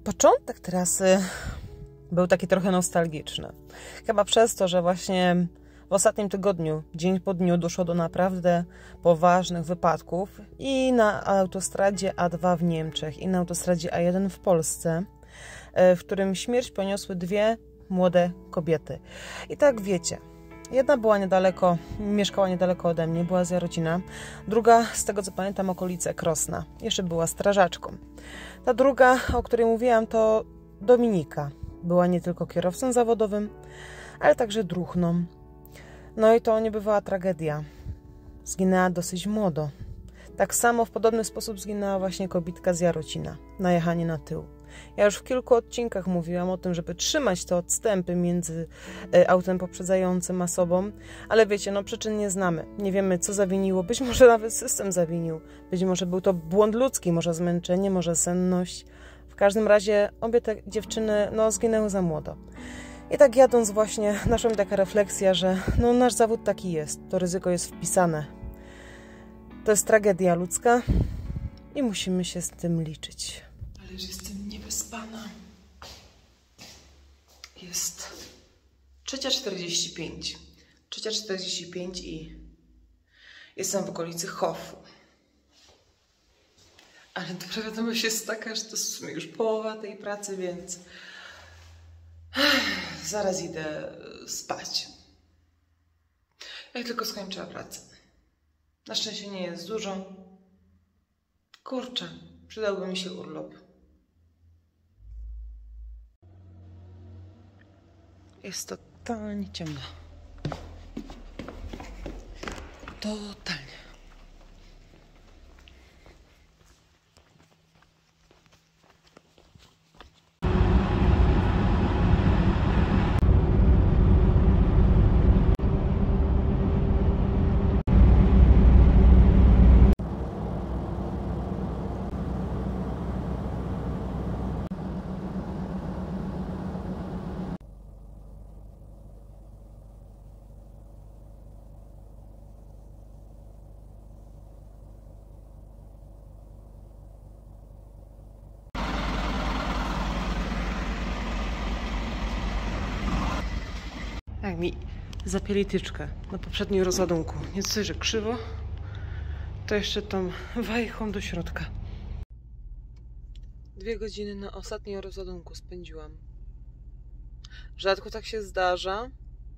Początek trasy był taki trochę nostalgiczny. Chyba przez to, że właśnie w ostatnim tygodniu, dzień po dniu, doszło do naprawdę poważnych wypadków i na autostradzie A2 w Niemczech, i na autostradzie A1 w Polsce, w którym śmierć poniosły dwie młode kobiety. I tak wiecie, jedna była niedaleko, mieszkała niedaleko ode mnie, była z Jarocina. Druga, z tego co pamiętam, okolice Krosna. Jeszcze była strażaczką. Ta druga, o której mówiłam, to Dominika. Była nie tylko kierowcą zawodowym, ale także druhną. No i to nie bywała tragedia. Zginęła dosyć młodo. Tak samo w podobny sposób zginęła właśnie kobitka z Jarocina. Najechanie na tył. Ja już w kilku odcinkach mówiłam o tym, żeby trzymać te odstępy między autem poprzedzającym a sobą, ale wiecie, no przyczyn nie znamy. Nie wiemy, co zawiniło. Być może nawet system zawinił. Być może był to błąd ludzki, może zmęczenie, może senność. W każdym razie obie te dziewczyny zginęły za młodo. I tak jadąc właśnie, naszła mi taka refleksja, że nasz zawód taki jest. To ryzyko jest wpisane. To jest tragedia ludzka i musimy się z tym liczyć. Ale że jestem niewyspana. Jest 3:45. 3:45 i jestem w okolicy Hofu. Ale dobra wiadomość jest taka, że to jest w sumie już połowa tej pracy, więc zaraz idę spać. Jak tylko skończę pracę. Na szczęście nie jest dużo. Kurczę, przydałby mi się urlop. Jest totalnie ciemno. Totalnie. Tak mi zapieli tyczkę na poprzednim rozładunku. Nie coś, że krzywo, to jeszcze tą wajchą do środka. 2 godziny na ostatnim rozładunku spędziłam. Rzadko tak się zdarza.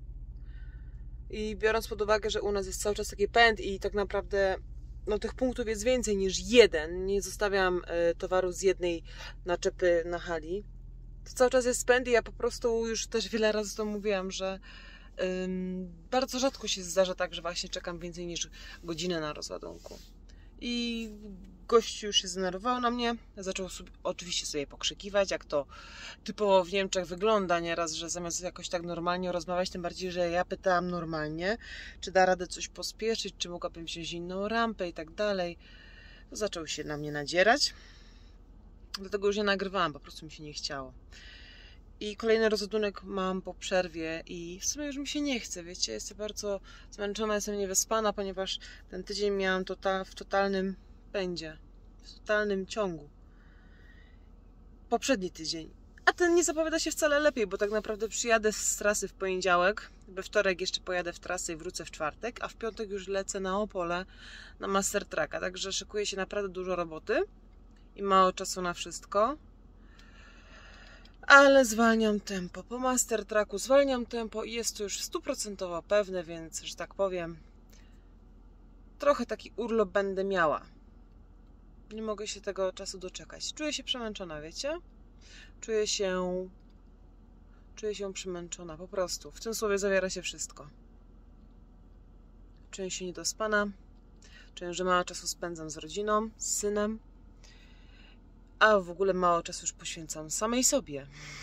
I biorąc pod uwagę, że u nas jest cały czas taki pęd i tak naprawdę tych punktów jest więcej niż jeden. Nie zostawiam towaru z jednej naczepy na hali. To cały czas jest pęd i ja po prostu już też wiele razy to mówiłam, że bardzo rzadko się zdarza tak, że właśnie czekam więcej niż godzinę na rozładunku. I gościu już się zdenerwował na mnie, zaczął oczywiście sobie pokrzykiwać, jak to typowo w Niemczech wygląda nieraz, że zamiast jakoś tak normalnie rozmawiać, tym bardziej, że ja pytałam normalnie, czy da radę coś pospieszyć, czy mogłabym wziąć inną rampę i tak dalej. To zaczął się na mnie nadzierać. Dlatego już nie nagrywałam, po prostu mi się nie chciało. I kolejny rozładunek mam po przerwie i w sumie już mi się nie chce, wiecie, jestem bardzo zmęczona, jestem niewyspana, ponieważ ten tydzień miałam w totalnym pędzie, w totalnym ciągu. Poprzedni tydzień. A ten nie zapowiada się wcale lepiej, bo tak naprawdę przyjadę z trasy w poniedziałek, we wtorek jeszcze pojadę w trasę i wrócę w czwartek, a w piątek już lecę na Opole, na Master Trucka, także szykuje się naprawdę dużo roboty i mało czasu na wszystko. Ale zwalniam tempo. Po Master Trucku zwalniam tempo i jest to już 100% pewne, więc, że tak powiem, trochę taki urlop będę miała. Nie mogę się tego czasu doczekać. Czuję się przemęczona, wiecie? Czuję się przemęczona, po prostu. W tym słowie zawiera się wszystko. Czuję się niedospana. Czuję, że mało czasu spędzam z rodziną, z synem. A w ogóle mało czasu już poświęcam samej sobie.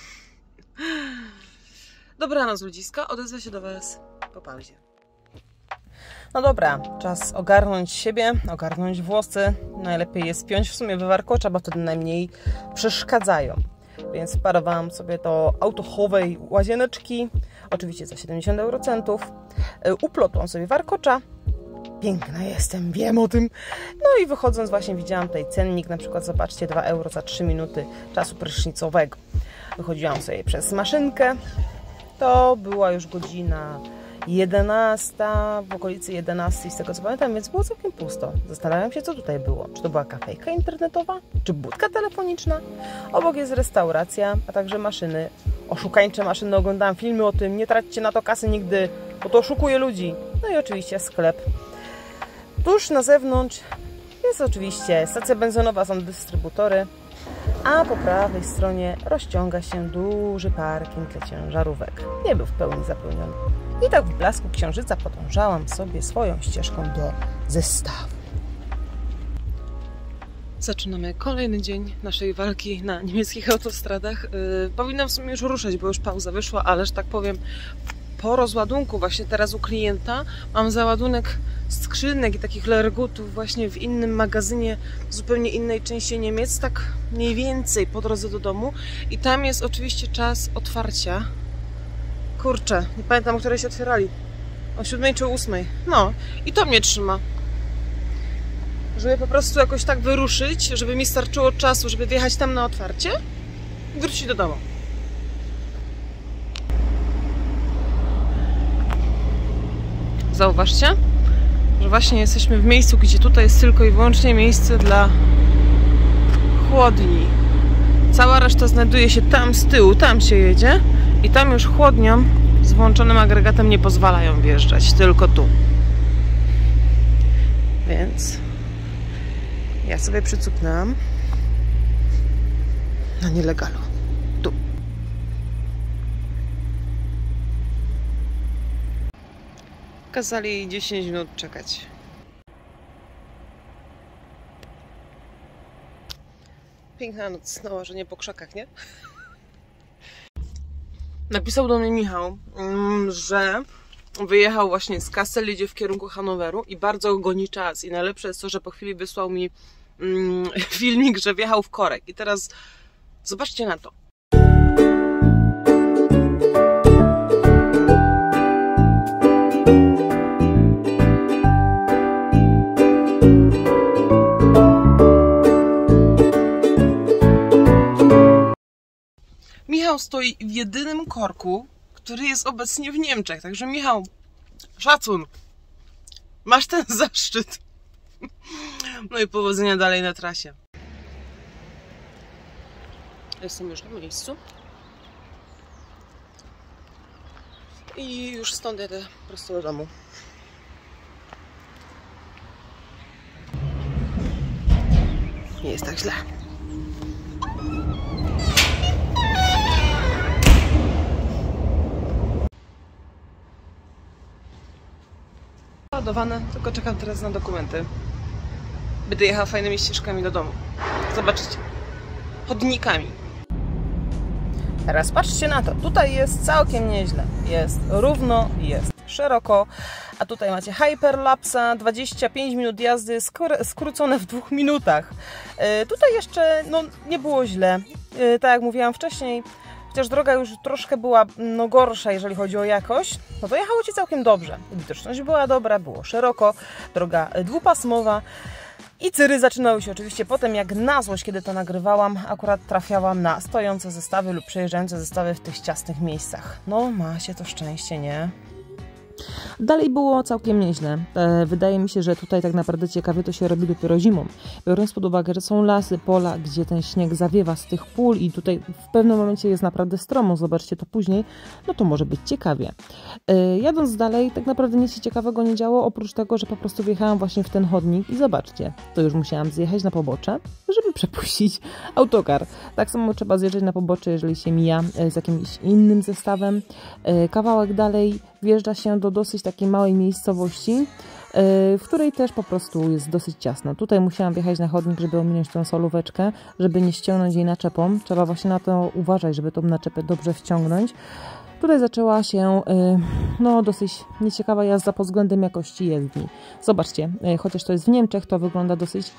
Dobranoc ludziska, odezwę się do Was po pauzie. No dobra, czas ogarnąć siebie, ogarnąć włosy. Najlepiej je spiąć w sumie we warkocza, bo wtedy najmniej przeszkadzają. Więc wparowałam sobie do autochowej łazieneczki, oczywiście za 70 eurocentów. Uplotłam sobie warkocza piękna jestem, wiem o tym. No i wychodząc właśnie widziałam tutaj cennik, na przykład zobaczcie, 2 euro za 3 minuty czasu prysznicowego. Wychodziłam sobie przez maszynkę, to była już godzina 11, w okolicy 11 z tego co pamiętam, więc było całkiem pusto. Zastanawiam się, co tutaj było. Czy to była kafejka internetowa? Czy budka telefoniczna? Obok jest restauracja, a także maszyny. Oszukańcze maszyny, oglądałam filmy o tym, nie traćcie na to kasy nigdy, bo to oszukuje ludzi. No i oczywiście sklep. Tuż na zewnątrz jest oczywiście stacja benzynowa, są dystrybutory, a po prawej stronie rozciąga się duży parking dla ciężarówek. Nie był w pełni zapełniony. I tak w blasku księżyca podążałam sobie swoją ścieżką do zestawu. Zaczynamy kolejny dzień naszej walki na niemieckich autostradach. Powinnam w sumie już ruszać, bo już pauza wyszła, ale że tak powiem, po rozładunku właśnie teraz u klienta mam załadunek skrzynek i takich lergutów właśnie w innym magazynie w zupełnie innej części Niemiec, tak mniej więcej po drodze do domu i tam jest oczywiście czas otwarcia. Kurczę, nie pamiętam, o której się otwierali. O 7 czy 8. No i to mnie trzyma. Żeby po prostu jakoś tak wyruszyć, żeby mi starczyło czasu, żeby wjechać tam na otwarcie i wrócić do domu. Zauważcie, że właśnie jesteśmy w miejscu, gdzie tutaj jest tylko i wyłącznie miejsce dla chłodni. Cała reszta znajduje się tam z tyłu, tam się jedzie i tam już chłodniom z włączonym agregatem nie pozwalają wjeżdżać, tylko tu. Więc ja sobie przycupnęłam na nielegalu. Tu. Kazali 10 minut czekać. Piękna noc, nałożenie po krzakach, nie? Napisał do mnie Michał, że wyjechał właśnie z Kassel, idzie w kierunku Hanoweru i bardzo go goni czas. I najlepsze jest to, że po chwili wysłał mi filmik, że wjechał w korek. I teraz zobaczcie na to. Michał stoi w jedynym korku, który jest obecnie w Niemczech. Także Michał, szacun, masz ten zaszczyt. No i powodzenia dalej na trasie. Jestem już na miejscu. I już stąd jadę prosto do domu. Nie jest tak źle. Ładowane, tylko czekam teraz na dokumenty. Będę jechała fajnymi ścieżkami do domu. Zobaczcie. Chodnikami. Teraz patrzcie na to. Tutaj jest całkiem nieźle. Jest równo, jest szeroko. A tutaj macie hyperlapsa, 25 minut jazdy skrócone w 2 minutach. Tutaj jeszcze no, nie było źle. Tak jak mówiłam wcześniej, chociaż droga już troszkę była gorsza, jeżeli chodzi o jakość, no to jechało Ci całkiem dobrze. Widoczność była dobra, było szeroko, droga dwupasmowa. I cyry zaczynały się oczywiście potem, jak na złość, kiedy to nagrywałam, akurat trafiałam na stojące zestawy lub przejeżdżające zestawy w tych ciasnych miejscach. No, ma się to szczęście, nie? Dalej było całkiem nieźle. Wydaje mi się, że tutaj tak naprawdę ciekawie to się robi dopiero zimą. Biorąc pod uwagę, że są lasy, pola, gdzie ten śnieg zawiewa z tych pól i tutaj w pewnym momencie jest naprawdę stromo, zobaczcie to później, no to może być ciekawie. Jadąc dalej, tak naprawdę nic się ciekawego nie działo, oprócz tego, że po prostu wjechałam właśnie w ten chodnik i zobaczcie, to już musiałam zjechać na pobocze, żeby przepuścić autokar. Tak samo trzeba zjeżdżać na pobocze, jeżeli się mija z jakimś innym zestawem. Kawałek dalej wjeżdża się do dosyć takiej małej miejscowości, w której też po prostu jest dosyć ciasno. Tutaj musiałam wjechać na chodnik, żeby ominąć tą solóweczkę, żeby nie ściągnąć jej naczepą. Trzeba właśnie na to uważać, żeby tą naczepę dobrze wciągnąć. Tutaj zaczęła się no, dosyć nieciekawa jazda pod względem jakości jezdni. Zobaczcie, chociaż to jest w Niemczech, to wygląda dosyć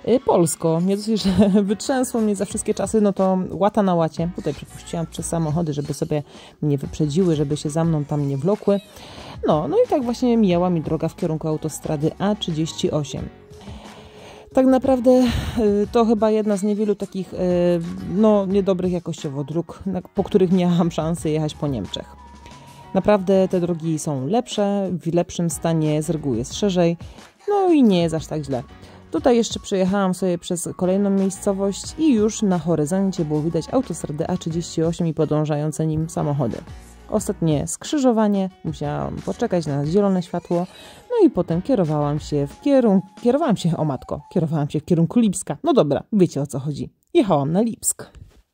polsko. Nie dosyć, że wytrzęsło mnie za wszystkie czasy, no to łata na łacie. Tutaj przepuściłam przez samochody, żeby sobie mnie wyprzedziły, żeby się za mną tam nie wlokły. No i tak właśnie mijała mi droga w kierunku autostrady A38. Tak naprawdę to chyba jedna z niewielu takich niedobrych jakościowo dróg, po których miałam szansę jechać po Niemczech. Naprawdę te drogi są lepsze, w lepszym stanie, z reguły jest szerzej, no i nie jest aż tak źle. Tutaj jeszcze przejechałam sobie przez kolejną miejscowość i już na horyzoncie było widać autostradę A38 i podążające nim samochody. Ostatnie skrzyżowanie, musiałam poczekać na zielone światło, no i potem kierowałam się w kierunku Lipska. No dobra, wiecie o co chodzi. Jechałam na Lipsk.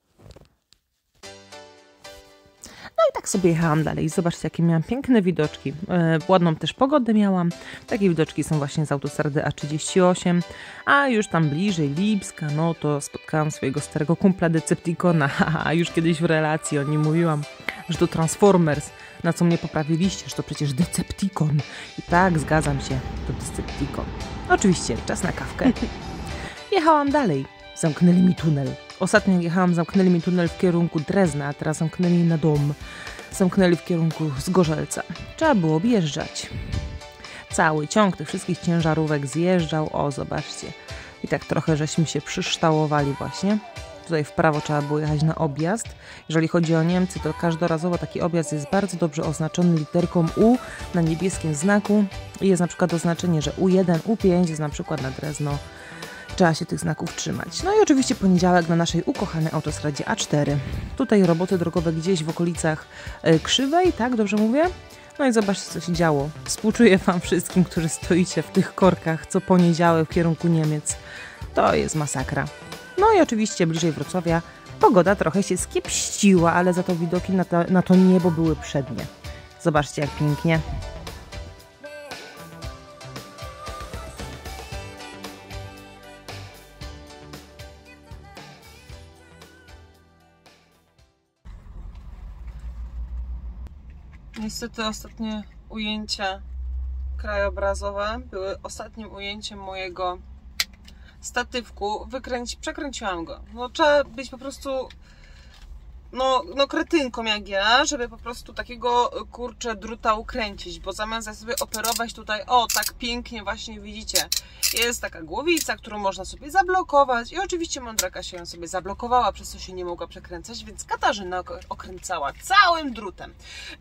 No i tak sobie jechałam dalej. Zobaczcie, jakie miałam piękne widoczki. Ładną też pogodę miałam. Takie widoczki są właśnie z autostrady A38. A już tam bliżej Lipska, no to spotkałam swojego starego kumpla Decepticona. A już kiedyś w relacji o nim mówiłam, że to Transformers. Na co mnie poprawiliście, że to przecież Decepticon. I tak, zgadzam się, to Decepticon. Oczywiście, czas na kawkę. Jechałam dalej. Zamknęli mi tunel. Ostatnio jak jechałam, zamknęli mi tunel w kierunku Drezna, a teraz zamknęli na Dom. Zamknęli w kierunku Zgorzelca. Trzeba było objeżdżać. Cały ciąg tych wszystkich ciężarówek zjeżdżał. O, zobaczcie. I tak trochę żeśmy się przyształowali właśnie. Tutaj w prawo trzeba było jechać na objazd. Jeżeli chodzi o Niemcy, to każdorazowo taki objazd jest bardzo dobrze oznaczony literką U na niebieskim znaku. I jest na przykład oznaczenie, że U1, U5 jest na przykład na Drezno. Trzeba się tych znaków trzymać. No i oczywiście poniedziałek na naszej ukochanej autostradzie A4. Tutaj roboty drogowe gdzieś w okolicach Krzywej, tak? Dobrze mówię? No i zobaczcie, co się działo. Współczuję Wam wszystkim, którzy stoicie w tych korkach co poniedziałek w kierunku Niemiec. To jest masakra. No i oczywiście bliżej Wrocławia pogoda trochę się skiepściła, ale za to widoki na to niebo były przednie. Zobaczcie, jak pięknie. Niestety ostatnie ujęcia krajobrazowe były ostatnim ujęciem mojego statywku. Przekręciłam go. No trzeba być po prostu kretynką jak ja, żeby po prostu takiego druta ukręcić, bo zamiast sobie operować tutaj, tak pięknie właśnie widzicie, jest taka głowica, którą można sobie zablokować i oczywiście mądraka się ją sobie zablokowała, przez co się nie mogła przekręcać, więc Katarzyna okręcała całym drutem,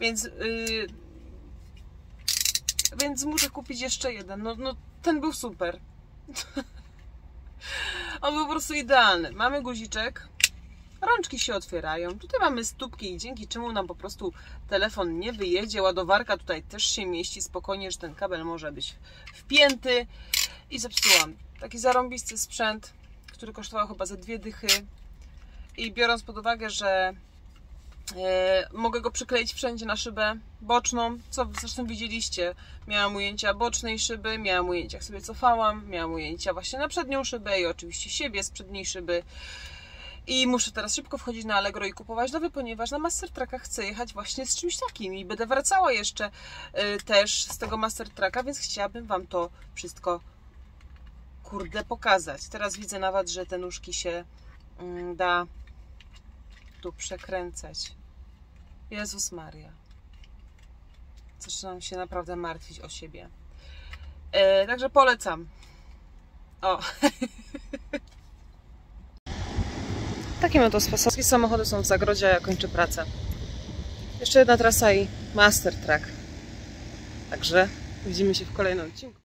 więc muszę kupić jeszcze jeden. No ten był super. On był po prostu idealny. Mamy guziczek, rączki się otwierają, tutaj mamy stópki, dzięki czemu nam po prostu telefon nie wyjedzie. Ładowarka tutaj też się mieści spokojnie, że ten kabel może być wpięty. I zepsułam taki zarąbisty sprzęt, który kosztował chyba ze 2 dychy. I biorąc pod uwagę, że mogę go przykleić wszędzie na szybę boczną, co zresztą widzieliście. Miałam ujęcia bocznej szyby, miałam ujęcia jak sobie cofałam, miałam ujęcia właśnie na przednią szybę i oczywiście siebie z przedniej szyby. I muszę teraz szybko wchodzić na Allegro i kupować nowy, ponieważ na Mastertracka chcę jechać właśnie z czymś takim i będę wracała jeszcze też z tego Mastertracka, więc chciałabym Wam to wszystko pokazać. Teraz widzę nawet, że te nóżki się da tu przekręcać. Jezus Maria. Zaczynam się naprawdę martwić o siebie. Także polecam. O. Takie oto sposobki. Samochody są w zagrodzie, a ja kończę pracę. Jeszcze jedna trasa i Mastertrack. Także widzimy się w kolejnym odcinku.